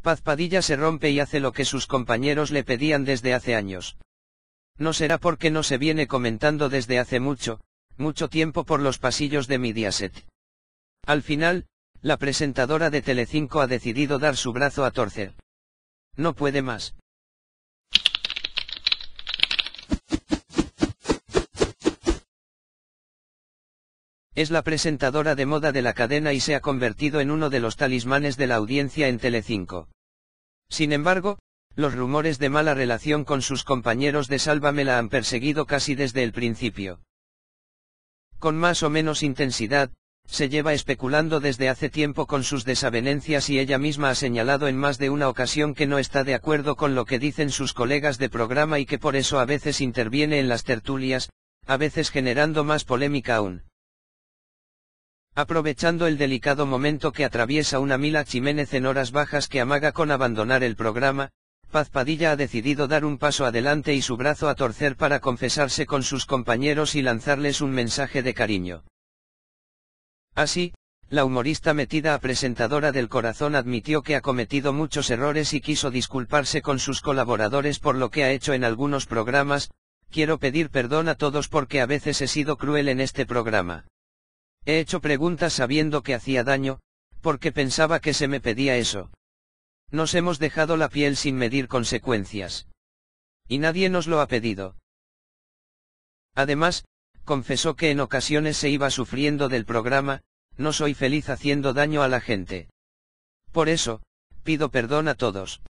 Paz Padilla se rompe y hace lo que sus compañeros le pedían desde hace años. No será porque no se viene comentando desde hace mucho tiempo por los pasillos de Mediaset. Al final, la presentadora de Telecinco ha decidido dar su brazo a torcer. No puede más. Es la presentadora de moda de la cadena y se ha convertido en uno de los talismanes de la audiencia en Telecinco. Sin embargo, los rumores de mala relación con sus compañeros de Sálvame la han perseguido casi desde el principio. Con más o menos intensidad, se lleva especulando desde hace tiempo con sus desavenencias y ella misma ha señalado en más de una ocasión que no está de acuerdo con lo que dicen sus colegas de programa y que por eso a veces interviene en las tertulias, a veces generando más polémica aún. Aprovechando el delicado momento que atraviesa una Mila Jiménez en horas bajas que amaga con abandonar el programa, Paz Padilla ha decidido dar un paso adelante y su brazo a torcer para confesarse con sus compañeros y lanzarles un mensaje de cariño. Así, la humorista metida a presentadora del corazón admitió que ha cometido muchos errores y quiso disculparse con sus colaboradores por lo que ha hecho en algunos programas. Quiero pedir perdón a todos porque a veces he sido cruel en este programa. He hecho preguntas sabiendo que hacía daño, porque pensaba que se me pedía eso. Nos hemos dejado la piel sin medir consecuencias. Y nadie nos lo ha pedido. Además, confesó que en ocasiones se iba sufriendo del programa. No soy feliz haciendo daño a la gente. Por eso, pido perdón a todos.